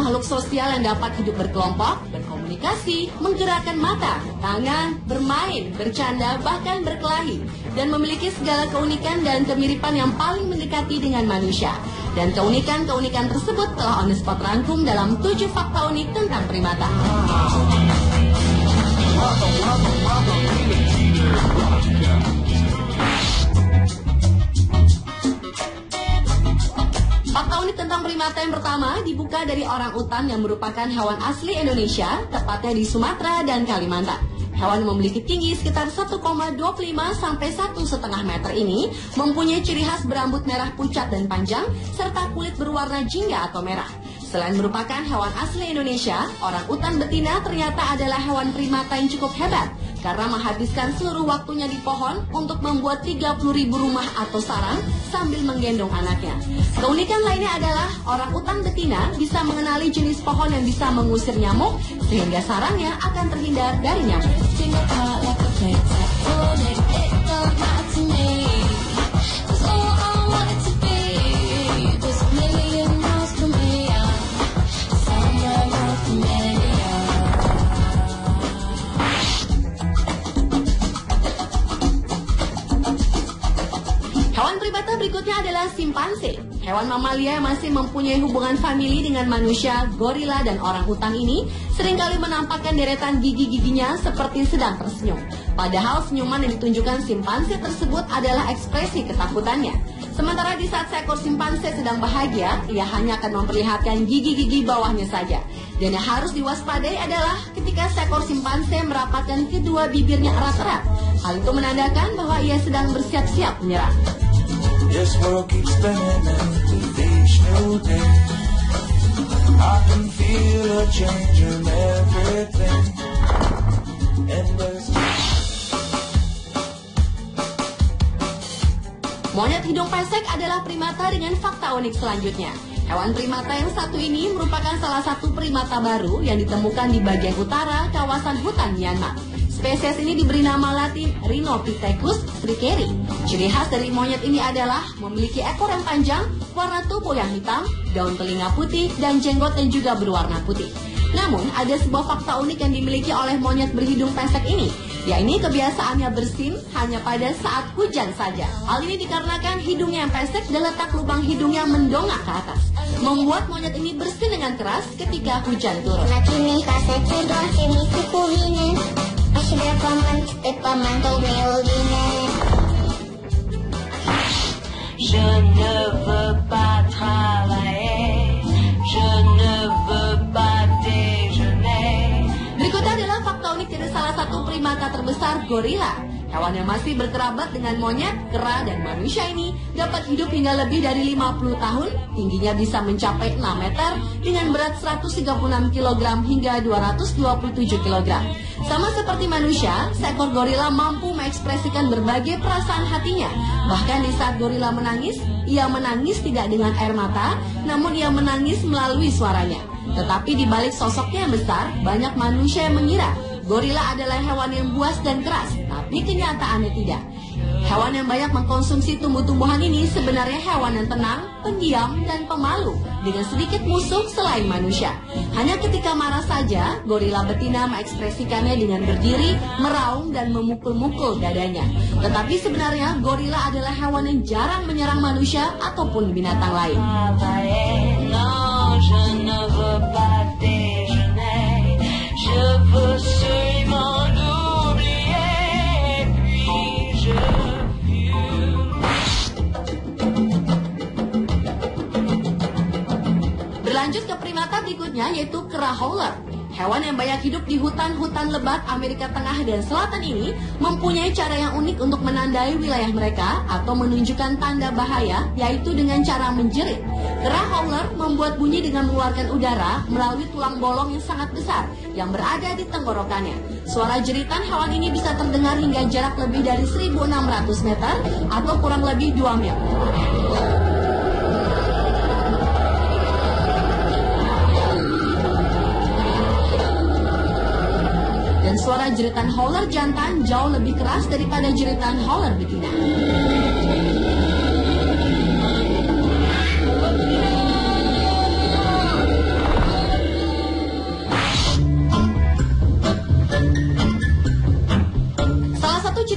makhluk sosial yang dapat hidup berkelompok, berkomunikasi, menggerakkan mata, tangan, bermain, bercanda, bahkan berkelahi, dan memiliki segala keunikan dan kemiripan yang paling mendekati dengan manusia. Dan keunikan-keunikan tersebut telah On The Spot rangkum dalam 7 fakta unik tentang primata. Fakta unik tentang primata yang pertama dibuka dari orangutan yang merupakan hewan asli Indonesia, tepatnya di Sumatera dan Kalimantan. Hewan yang memiliki tinggi sekitar 1,25 sampai 1,5 meter ini mempunyai ciri khas berambut merah pucat dan panjang serta kulit berwarna jingga atau merah. Selain merupakan hewan asli Indonesia, orangutan betina ternyata adalah hewan primata yang cukup hebat karena menghabiskan seluruh waktunya di pohon untuk membuat 30.000 rumah atau sarang sambil menggendong anaknya. Keunikan lainnya adalah orangutan betina bisa mengenali jenis pohon yang bisa mengusir nyamuk sehingga sarangnya akan terhindar dari nyamuk. Hewan primata berikutnya adalah simpanse. Hewan mamalia yang masih mempunyai hubungan famili dengan manusia, gorila, dan orangutan ini seringkali menampakkan deretan gigi-giginya seperti sedang tersenyum. Padahal senyuman yang ditunjukkan simpanse tersebut adalah ekspresi ketakutannya. Sementara di saat seekor simpanse sedang bahagia, ia hanya akan memperlihatkan gigi-gigi bawahnya saja. Dan yang harus diwaspadai adalah ketika seekor simpanse merapatkan kedua bibirnya erat-erat. Hal itu menandakan bahwa ia sedang bersiap-siap menyerang. This world keeps spinning with each new day. I can feel a change in everything. Monyet hidung pesek adalah primata dengan fakta unik selanjutnya. Hewan primata yang satu ini merupakan salah satu primata baru yang ditemukan di bagian utara kawasan hutan Myanmar. Spesies ini diberi nama latin Rhinopithecus strikeri. Ciri khas dari monyet ini adalah memiliki ekor yang panjang, warna tubuh yang hitam, daun telinga putih, dan jenggot yang juga berwarna putih. Namun, ada sebuah fakta unik yang dimiliki oleh monyet berhidung pesek ini, yakni kebiasaannya bersin hanya pada saat hujan saja. Hal ini dikarenakan hidungnya yang pesek dan letak lubang hidungnya mendongak ke atas, membuat monyet ini bersin dengan keras ketika hujan turun. Je ne veux pas travailler, je ne veux pas déjeuner. Berikutnya adalah fakta unik dari salah satu primata terbesar, gorila. Hewan yang masih berkerabat dengan monyet, kera, dan manusia ini dapat hidup hingga lebih dari 50 tahun, tingginya bisa mencapai 6 meter, dengan berat 136 kg hingga 227 kg. Sama seperti manusia, seekor gorila mampu mengekspresikan berbagai perasaan hatinya. Bahkan di saat gorila menangis, ia menangis tidak dengan air mata, namun ia menangis melalui suaranya. Tetapi di balik sosoknya yang besar, banyak manusia yang mengira gorila adalah hewan yang buas dan keras, tapi kenyataannya tidak. Hewan yang banyak mengkonsumsi tumbuh-tumbuhan ini sebenarnya hewan yang tenang, pendiam, dan pemalu, dengan sedikit musuh selain manusia. Hanya ketika marah saja, gorila betina mengekspresikannya dengan berdiri, meraung, dan memukul-mukul dadanya. Tetapi sebenarnya gorila adalah hewan yang jarang menyerang manusia ataupun binatang lain. Berlanjut ke primata berikutnya, yaitu kera howler. Hewan yang banyak hidup di hutan-hutan lebat Amerika Tengah dan Selatan ini mempunyai cara yang unik untuk menandai wilayah mereka atau menunjukkan tanda bahaya, yaitu dengan cara menjerit. Kera howler membuat bunyi dengan mengeluarkan udara melalui tulang bolong yang sangat besar yang berada di tenggorokannya. Suara jeritan hewan ini bisa terdengar hingga jarak lebih dari 1.600 meter atau kurang lebih 2 mil. Dan suara jeritan howler jantan jauh lebih keras daripada jeritan howler betina.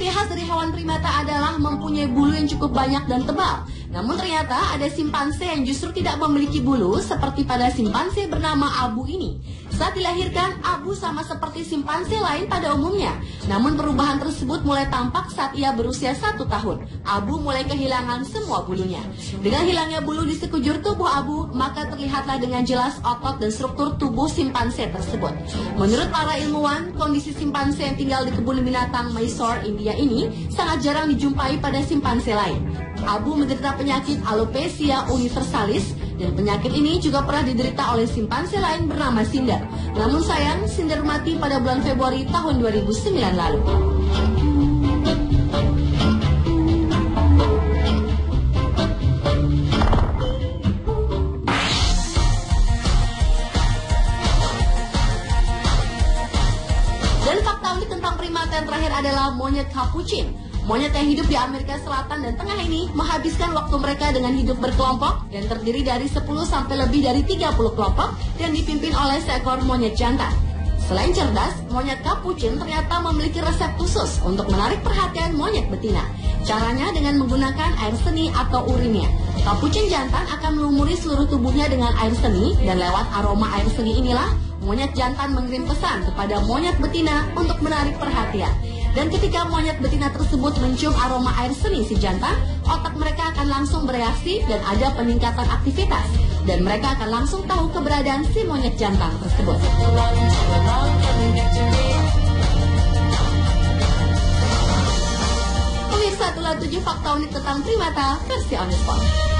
ciri khas dari hewan primata adalah mempunyai bulu yang cukup banyak dan tebal. Namun ternyata ada simpanse yang justru tidak memiliki bulu seperti pada simpanse bernama Abu ini. Saat dilahirkan, Abu sama seperti simpanse lain pada umumnya. Namun perubahan tersebut mulai tampak saat ia berusia 1 tahun. Abu mulai kehilangan semua bulunya. Dengan hilangnya bulu di sekujur tubuh Abu, maka terlihatlah dengan jelas otot dan struktur tubuh simpanse tersebut. Menurut para ilmuwan, kondisi simpanse yang tinggal di kebun binatang Mysore, India ini sangat jarang dijumpai pada simpanse lain. Abu menderita penyakit alopecia universalis dan penyakit ini juga pernah diderita oleh simpanse lain bernama Cinder. Namun sayang, Cinder mati pada bulan Februari tahun 2009 lalu. Dan fakta unik tentang primata yang terakhir adalah monyet capuchin. Monyet yang hidup di Amerika Selatan dan Tengah ini menghabiskan waktu mereka dengan hidup berkelompok dan terdiri dari 10 sampai lebih dari 30 kelompok dan dipimpin oleh seekor monyet jantan. Selain cerdas, monyet capuchin ternyata memiliki resep khusus untuk menarik perhatian monyet betina. Caranya dengan menggunakan air seni atau urinnya. Capuchin jantan akan melumuri seluruh tubuhnya dengan air seni dan lewat aroma air seni inilah monyet jantan mengirim pesan kepada monyet betina untuk menarik perhatian. Dan ketika monyet betina tersebut mencium aroma air seni si jantan, otak mereka akan langsung bereaksi dan ada peningkatan aktivitas. Dan mereka akan langsung tahu keberadaan si monyet jantan tersebut. Pemirsa, itulah 7 fakta unik tentang primata versi On The Spot.